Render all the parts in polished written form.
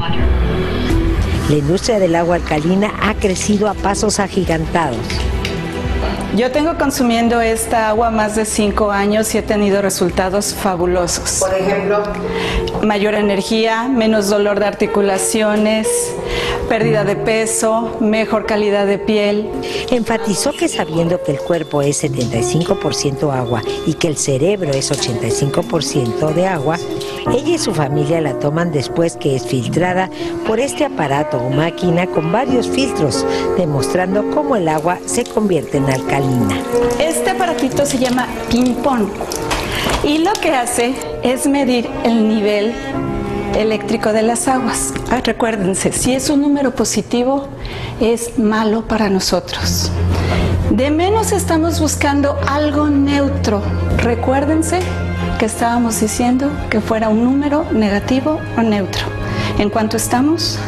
La industria del agua alcalina ha crecido a pasos agigantados. Yo tengo consumiendo esta agua más de 5 años y he tenido resultados fabulosos. Por ejemplo, mayor energía, menos dolor de articulaciones, pérdida de peso, mejor calidad de piel. Enfatizó que sabiendo que el cuerpo es 75% agua y que el cerebro es 85% de agua, ella y su familia la toman después que es filtrada por este aparato o máquina con varios filtros, demostrando cómo el agua se convierte en alcalina. Este aparatito se llama ping-pong y lo que hace es medir el nivel eléctrico de las aguas. Recuérdense, si es un número positivo, es malo para nosotros. De menos estamos buscando algo neutro. Recuérdense que estábamos diciendo que fuera un número negativo o neutro. ¿En cuánto estamos?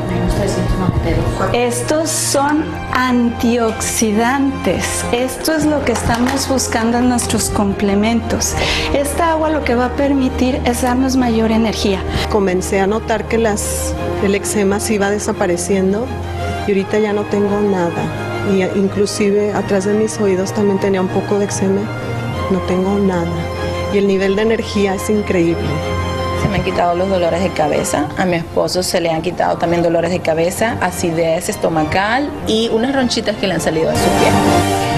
Estos son antioxidantes. Esto es lo que estamos buscando en nuestros complementos. Esta agua lo que va a permitir es darnos mayor energía. Comencé a notar que el eczema se iba desapareciendo y ahorita ya no tengo nada. Y inclusive atrás de mis oídos también tenía un poco de eczema. No tengo nada. Y el nivel de energía es increíble. Se me han quitado los dolores de cabeza, a mi esposo se le han quitado también dolores de cabeza, acidez estomacal y unas ronchitas que le han salido de su piel.